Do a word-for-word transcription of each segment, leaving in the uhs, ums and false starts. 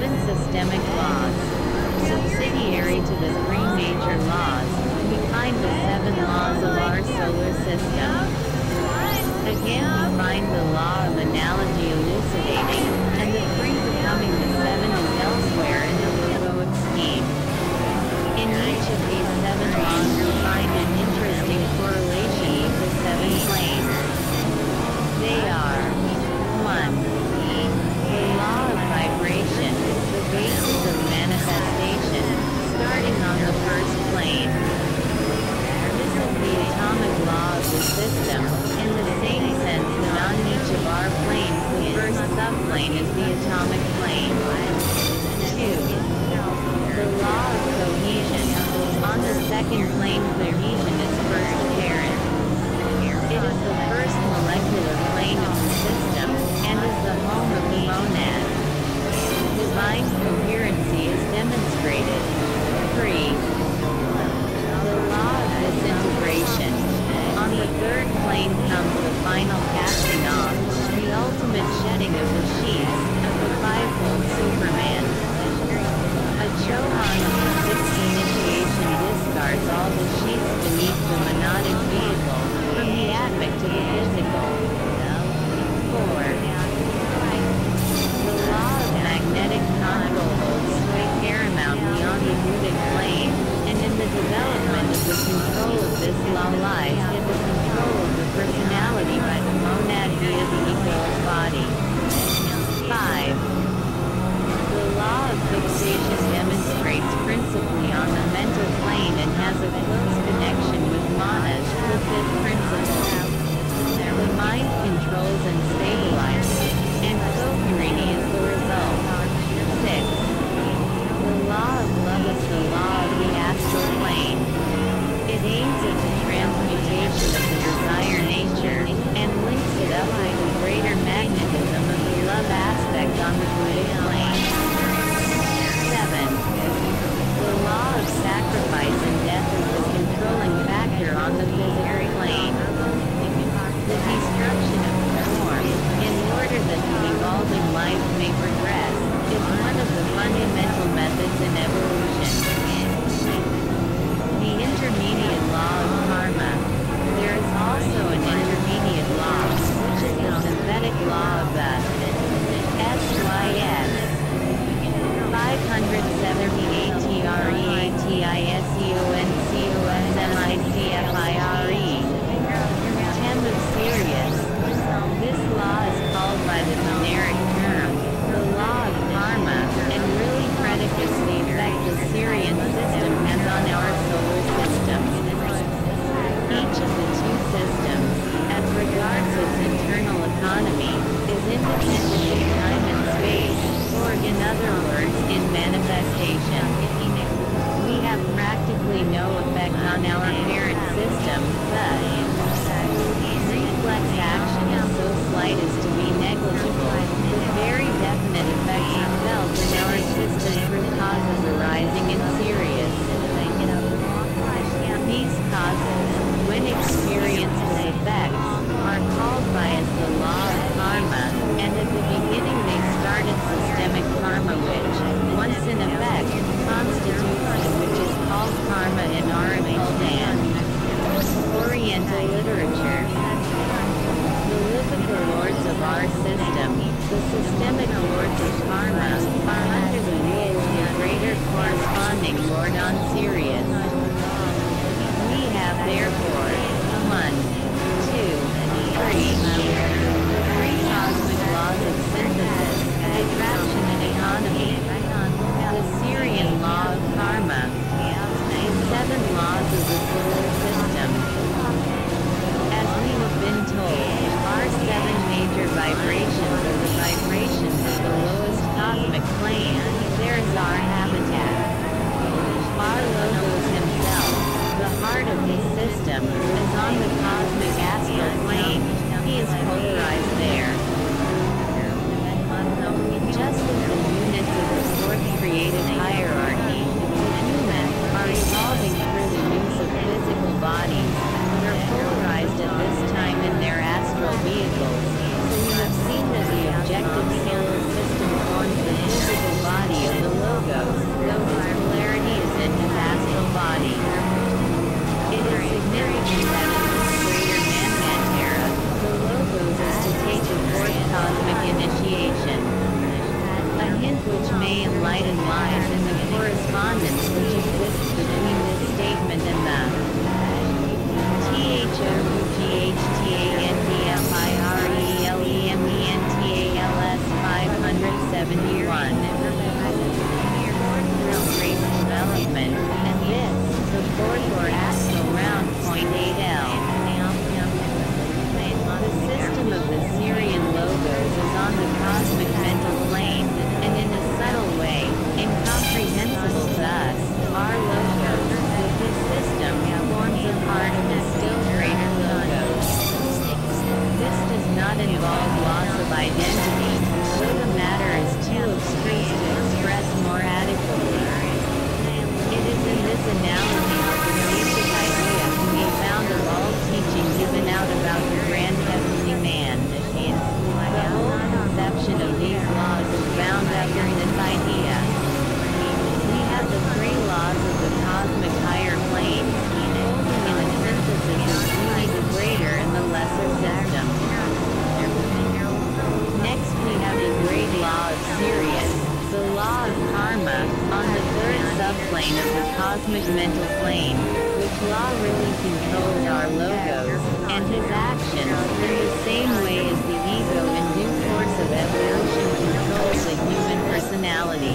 seven systemic laws. Subsidiary to the three major laws, we find the seven laws of our solar system. Again we find the law of analogy elucidating, and the three becoming the seven as elsewhere in the logoic scheme. In each of these seven laws we find an interesting correlation with the seven planes. They are one. The law of vibration, the basis of manifestation, starting on the first plane. This is the atomic law of the system, in the same sense that on each of our planes the first subplane is the atomic plane. two. The law of cohesion. On the second plane cohesion is first apparent. It is the first molecular plane of the system, and is the home of the monad. Divine coherency is demonstrated. three. The law of disintegration. On the third plane comes the final casting off, the ultimate shedding of the sheaths, of the fivefold Superman. A Chohan of the sixth initiation discards all the sheaths beneath the monadic vehicle, from the atmic to the physical. four. The law of magnetic control holds sway paramount beyond the mutic plane, and in the development of the control of this law lies in the control of the personality by the monad via the ego's body. five. The law of fixation demonstrates principally on the mental plane and has a close connection with manas, the fifth principle. The mind controls and stabilizes, and coherence is the result. six. The law of love is the law of the astral plane. It aims at the transmutation of the desire nature, and links it up with the greater magnetism of the love aspect on the buddhic plane. seven. The law of sacrifice and death is the controlling factor on the physical plane. The destruction of the form, in order that the evolving life may progress, is one of the fundamental methods in evolution. The intermediate law of karma. There is also an intermediate law, which is the synthetic law of the S Y S. five seventy-eight treatiseonconcepre. Tem of Sirius. This law is called by the generic term, the law of karma, and really predicates the effect the Syrian system has on our solar system. Each of the two systems, as regards its internal economy, is independent of time and space, or in other words, in manifestation. We have practically no effect on our parent system, thus, reflex action is so slight as to be negligible, with very definite effects are felt in our system through causes arising in Sirius. These causes, when experienced as effects, are called by as the law of karma, and at the beginning they started systemic karma which, once in effect, constitutes that which is called karma in Oracle and Oriental literature. The lithical lords of our system, the systemic lords of karma, are under the rule of the greater corresponding lord on Sirius. We have therefore, one, two, three, the three cosmic laws of synthesis, attraction and economy, the Syrian law of karma, the seven laws of the solar system. As we have been told, our seven major vibrations are the vibrations of the lowest cosmic plane. There is our habitat. Our logos himself, the heart of the system, is on the cosmic astral plane. He is polarized there. Just as the units of the fourth created hierarchy, the humans are evolving through the use of physical bodies, but are polarized at this time in their astral vehicles, so we have seen that the objective solar system forms the physical body may enlighten lies in the correspondence which exists between this statement and the THOUGHTANDFIRELEMENTALS five seventy-one. Great development, and this, the fourth or axial round point eight L. The system of the Syrian logos is on the cosmic mental plane, and in a subtle way, incomprehensible to us, our logos, with this system, forms a part of the still greater logos. This does not involve loss of identity, though the matter is too abstruse to express more adequately. It is in this analogy that the basic idea can be found of all teaching given out about the grand heavenly man. The whole conception of these laws is bound up in this idea. We have the three laws of the cosmic higher plane, holding in a synthesis of beauty the greater and the lesser system. Next we have the great law of Sirius, the law of karma, on the third subplane of the cosmic mental plane, which law really controls our logos, and his actions, in the same way as the ego in due course of evolution controls the human personality.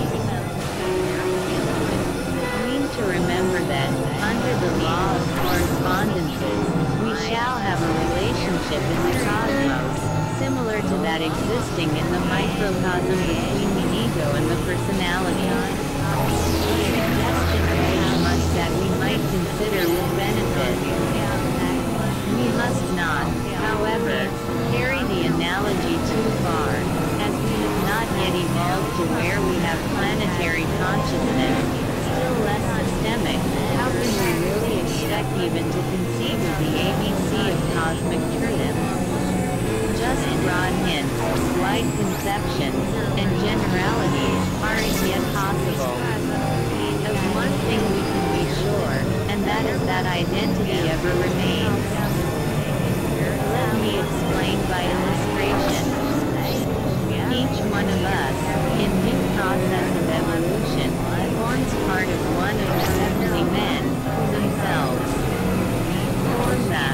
We need to remember that, under the law of correspondences, we shall have a relationship in the cosmos, similar to that existing in the microcosm between the ego and the personality. The suggestion urged us that we might consider with benefit. We must not, however, carry the analogy too far, as we have not yet evolved to where we have planetary consciousness, still less systemic. How can we really expect even to conceive of the A B C of cosmic truth? Just broad hints, wide conceptions, and generalities are as yet possible. Of one thing we can be sure, and that is that identity ever remains. Let me explain by illustration. Each one of us, in due process of evolution, forms part of one of the heavenly men, themselves. Form the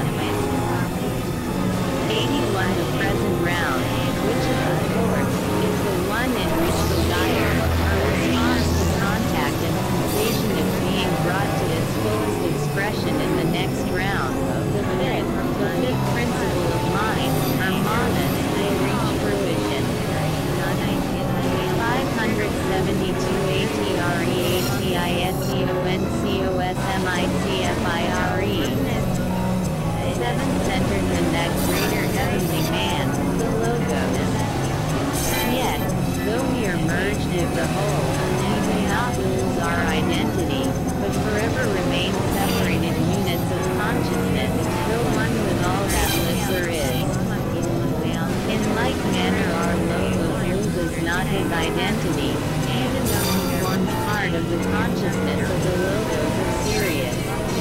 eighty-one, the present round, which is the fourth, is the one in which desire, or response to contact and sensation is being brought to its fullest expression in the next round. The fifth, the fifth principle of mind, or manas, may reach fruition. five seventy-two A T R E A T I S E O N C O S M I C F I R E. Seven centers in that greater heavenly man, the logos. Yet, though we are merged with the whole, we do not lose our identity, but forever remain separated units of consciousness, though one with all that lesser is. In like manner our logos loses not his identity, even though he forms part of the consciousness of the logos of Sirius.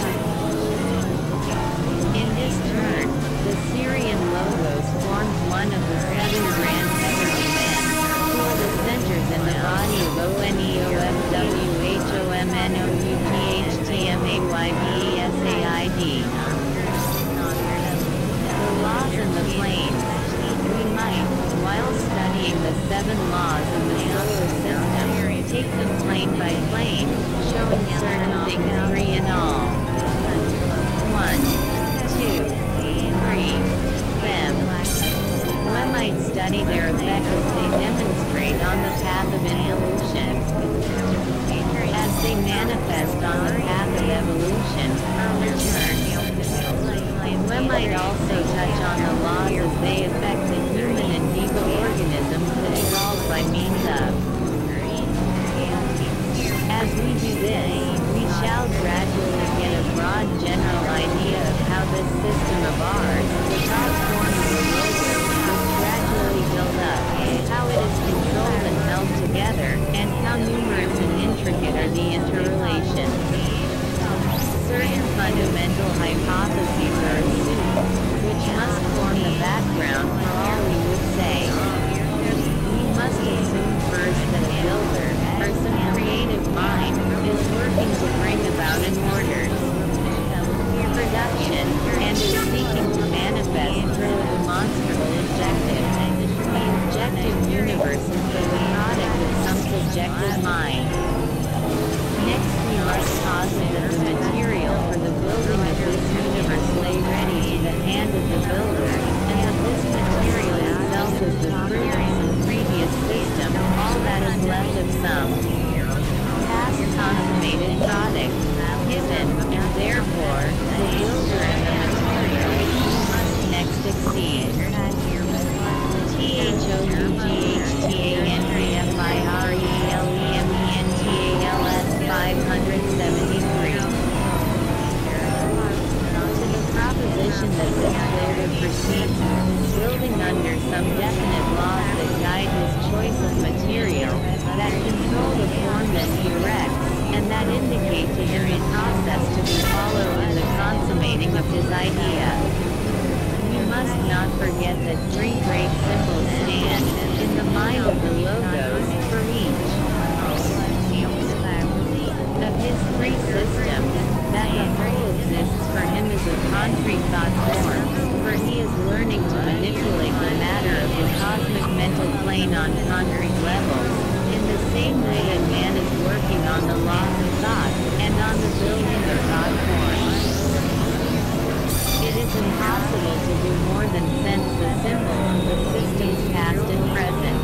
In his turn, the Syrian logos forms one of the seven grand heavenly men, who are the centers in the body of O N E O F W H O M N O U T H T M A Y B E S A I D. The laws in the plane. We might, while studying the seven laws in the solar system, take them plane by plane, showing certain things three in all. One. Two, three, them. One might study their effect as they demonstrate on the path of evolution. As they manifest on the path of evolution, or return. One might also touch on the laws as they affect the human and ego organism that evolve by means of. As we do this, we shall gradually get a broad general idea of how this system of ours, the top form of the logos, is gradually built up, how it is controlled and held together, and how numerous and intricate are the interrelations. Certain fundamental hypotheses are assumed, which must form the background for all we would say. We must assume first that a builder, of mind. Next, we must posit that the material for the building of this universe lay ready to the hand of the builder, and that this material itself is the fruit of some previous system, all that is left of some past consummated product, given, and therefore, the builder and the material must next exceed. T H O U G H T A N D F I R E L E M E N T A L S five seventy-three. To the proposition that this builder proceeds, building under some definite laws that guide his choice of material, that control the form that he erects, and that indicate to him the process to be followed in the consummating of his idea. We must not forget that three great symbols stand in the mind of the logos for each of his three systems, that the whole exists for him as a concrete thought form, for he is learning to manipulate the matter of the cosmic mental plane on concrete levels, in the same way that man is working on the laws of thought, and on the building of thought forms. It is impossible to do more than sense the symbols of the systems past and present.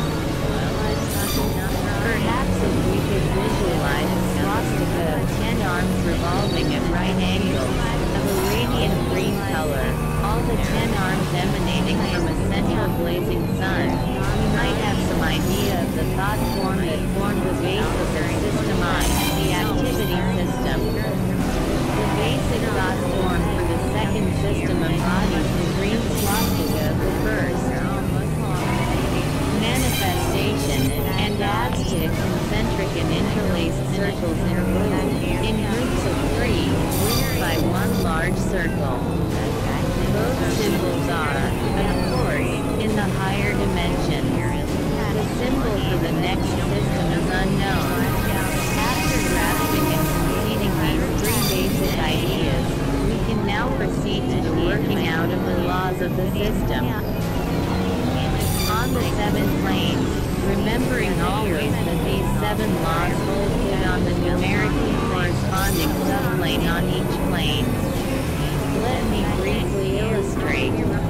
Perhaps if we could visualize a swastika of ten arms revolving at right angles, of a radiant green color, all the ten arms emanating from a central blazing sun, we might have some idea of the thought form that formed the base of the system I, the activity system. The basic thought form for the second system embodies the green swastika of the first manifestation, and adds to it concentric and interlaced circles in blue, in groups of three, linked by one large circle. Both symbols are, of course, in the higher dimension. The symbol for the next system is unknown. After grasping and completing these three basic ideas, we can now proceed to the working out of the laws of the system. On the seven planes, remembering always that these seven laws hold good on the numerically corresponding subplane on each plane. Let me briefly illustrate.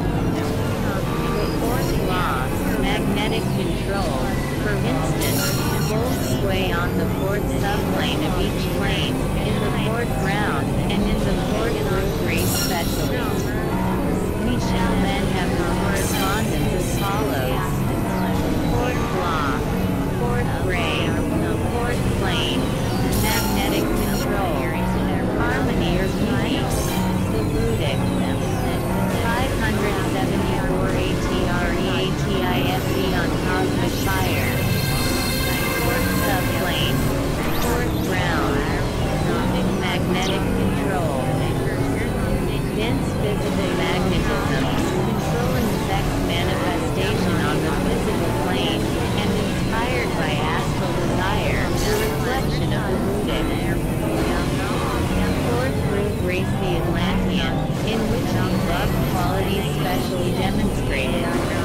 The fourth law, magnetic control, for instance, holds sway on the fourth subplane of each plane, in the fourth round, and in the fourth group race specially. We shall then have the correspondence as follows. Fourth law, fourth ray, fourth plane, magnetic control, harmony or peace, the Buddhic, five seventy-four A T R E A T I S E on cosmic fire. Fourth subplane, fourth round, magnetic control. Dense physical magnetism, controlling sex manifestation on the physical plane, and inspired by astral desire, the reflection of the Buddha. Fourth group race the Atlantean, in which the love qualities specially demonstrated.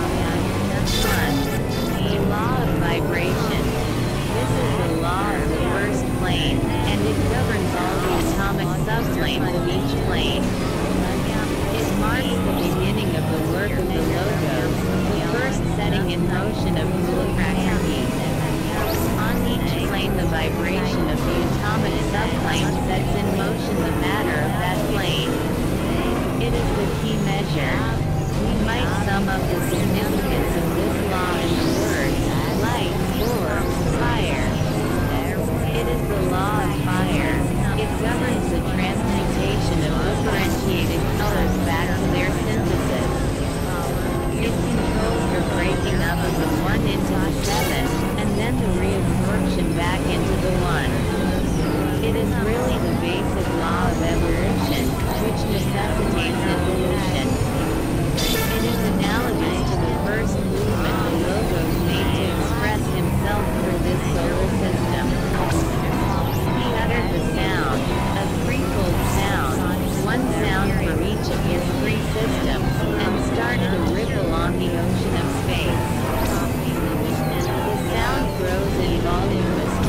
one. The law of vibration. This is the law of the first plane, and it governs all the atomic subplanes of each plane. It marks the beginning of the work of the logos, the first setting in motion of Mulokrakriti. On each plane the vibration of the atomic subplane sets in motion the matter of that plane. It is the key measure. We might sum up the significance of this law in the words, light, or, fire. It is the law of fire. It governs the transmutation of differentiated colors back to their synthesis. It controls the breaking up of the one into the seven, and then the reabsorption back into the one. It is really the basic law of evolution, which necessitates evolution. It is analogous to the first movement the logos made to express himself through this solar system. He uttered the sound, a threefold sound, one sound for each of his three systems, and started a ripple on the ocean of space. The sound grows in volume as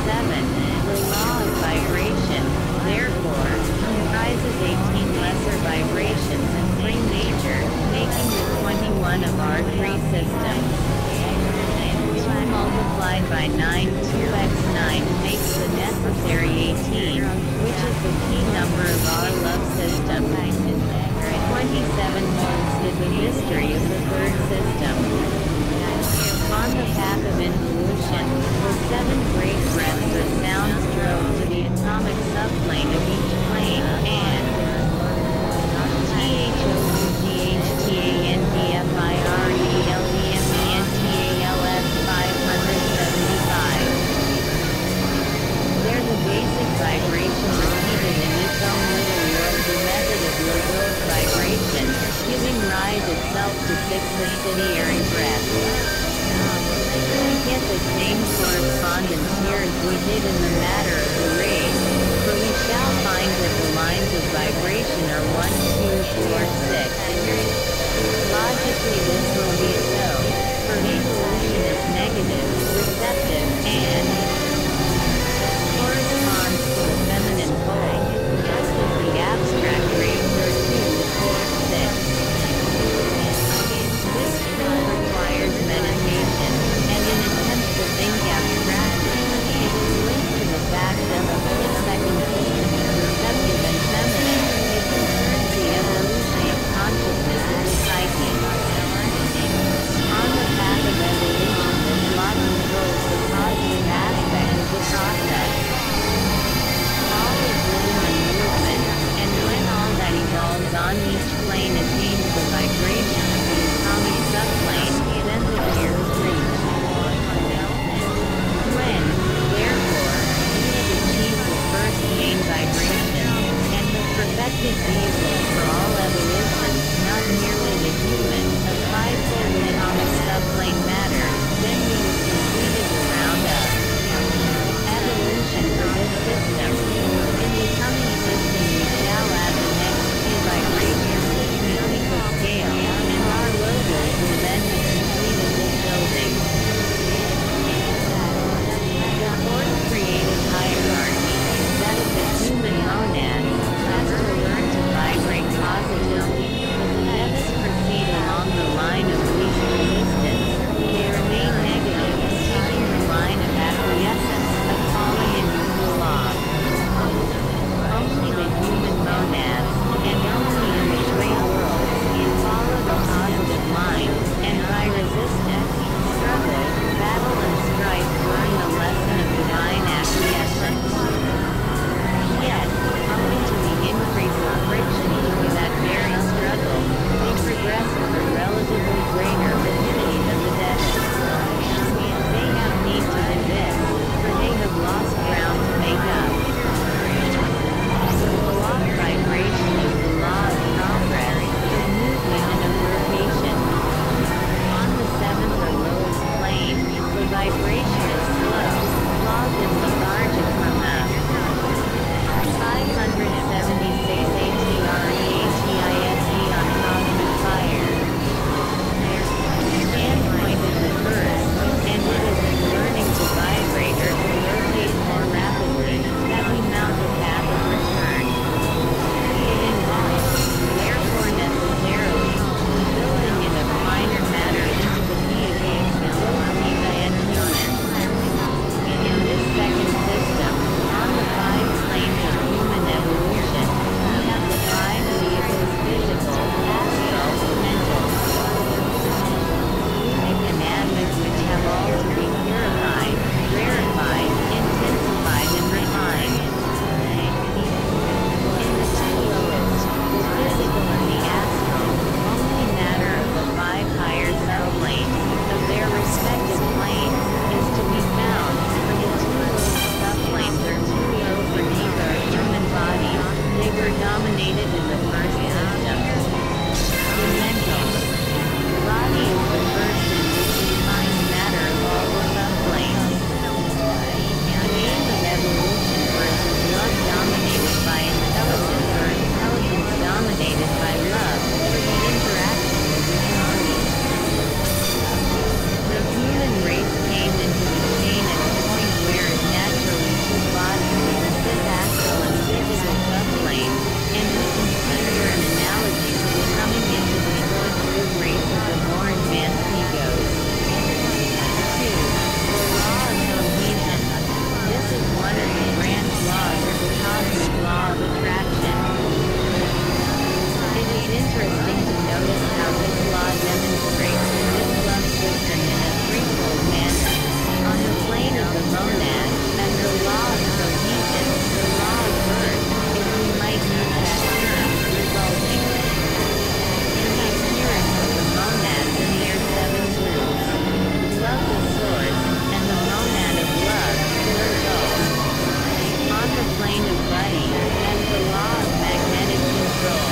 seven. The law of vibration, therefore, comprises eighteen lesser vibrations in three major, making the twenty-one of our three systems. two multiplied by nine, two by nine makes the necessary eighteen, which is the key number of our love system. twenty-seven moles is the mystery of the third system. On the path of involution, the seven great breaths of sound strobe to the atomic subplane of each plane, and T H O U G H T A N D F I R E L E M E N T A L S five seventy-five. They're the basic vibration repeated in its own little world, the method of Lagos vibration, giving rise itself to six subsidiary breaths. We get the same correspondence here as we did in the matter of the rays, for we shall find that the lines of vibration are one, two, four, six. Logically this will be so, for evolution is negative, receptive, and corresponds to the feminine pole, just as the abstract rays are two, four, six. This truth requires meditation, and in attempts to think abstractly, it is linked to the fact that the whole second system is receptive and feminine. It concerns the evolution of consciousness in the psyche. On the path of evolution, this lot controls the cosmic aspect monad, and the law of cohesion, the law of birth, if we might use that term, resulting in the appearance of the monads in their seven groups. Love the source, and the monad of love, the result. On the plane of viddy, as the law of magnetic control.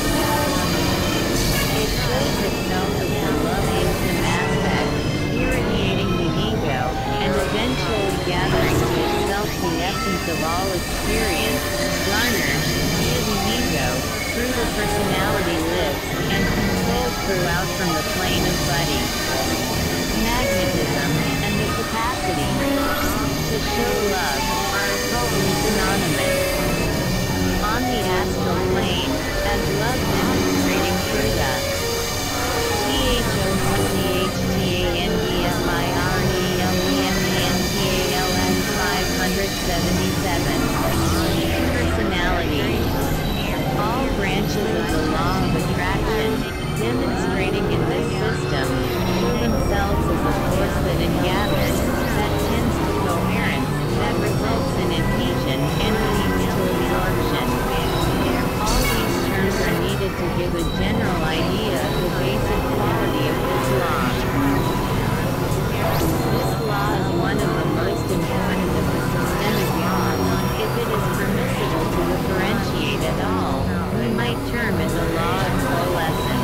It shows itself as the love-wisdom aspect, irradiating the ego, and eventually gathering to itself the essence of all experience, garnered, via the ego, through the personality lives, and controlled throughout from the plane of viddy. Magnetism, and the capacity to show love, are totally synonymous. On the astral plane, as love demonstrating through the T H O C H T A N D F I R E L E M E N T A L S five seventy-seven. Personality. All branches of the law of attraction, demonstrating in this system, show themselves as a force that engathers, that tends to coherence, that results in adhesion, and leads to absorption. All these terms are needed to give a general idea of the basic quality of this law. This law is one of the most important of the systemic laws. If it is permissible to differentiate at all, we might term it the law of coalescence.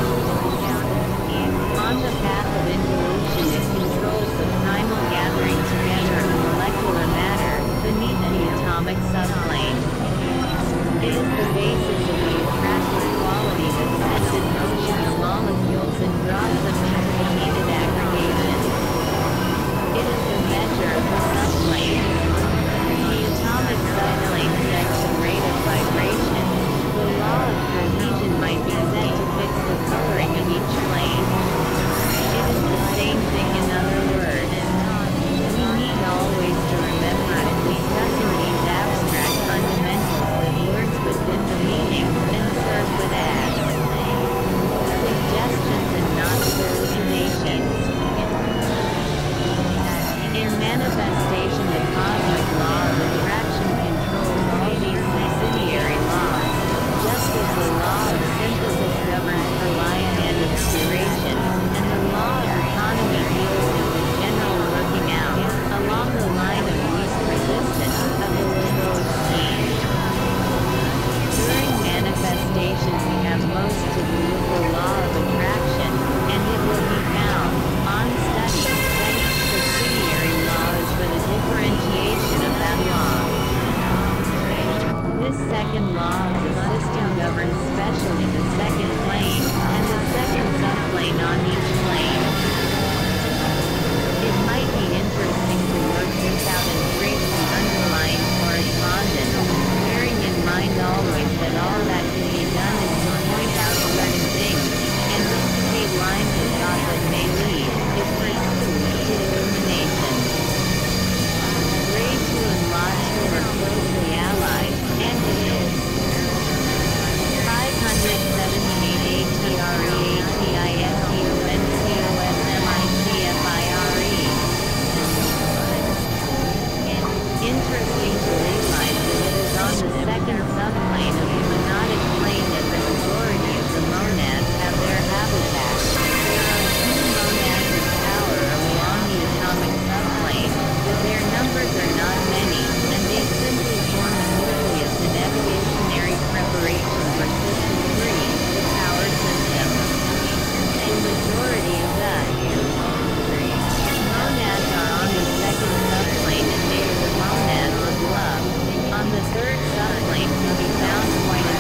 On the path of involution, it controls the primal gathering together of molecular matter beneath the atomic subplane. It is the basis of the attractive quality that sets in motion the molecules and draws them into heated aggregation. It is the measure of the subplane. The atomic subplane sets the rate of vibration. The law of cohesion might be said to fix the coloring of each plane. It is the same thing in other words. We need always to remember in discussing these abstract fundamentals that words but fit the meaning, and serve but add suggestions and not hallucinations. In manifestation, the cosmic law of attraction controls all these subsidiary laws, just as the law of synthesis governs for life and its duration, and the law of economy deals with the general working out, along the line of least resistance, of the Lagos scheme. During manifestation we have most to do with the law of attraction, and it will be found, on study, that each subsidiary law is but a differentiation of that law. This second law of the system governs specially the second plane, and the second subplane on each plane. It might be interesting to work this out and trace the underlying correspondence, bearing in mind always that all that can be done is to point out certain things, and indicate lines of thought that may lead, if pursued, to illumination. Ray two and Lot two are closely allied, and it is five seventy-eight A T R E A T I S T O N C O S M I C F I R E. Interesting to realize that it is on the second subplane of the monadic plane that the majority of the monads have their habitat. There are two monads of power along the atomic subplane, but their numbers are not many, and they simply form a nucleus in evolutionary preparation for System three, the power system. The majority of the monads are on the second subplane, and they are the monads of love. On the third subplane can be found quite a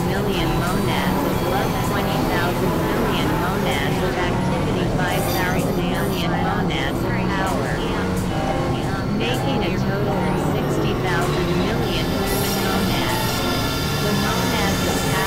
million monads of love, twenty thousand million monads of activity, five thousand million monads of power, making a total of sixty thousand million human monads. The monads of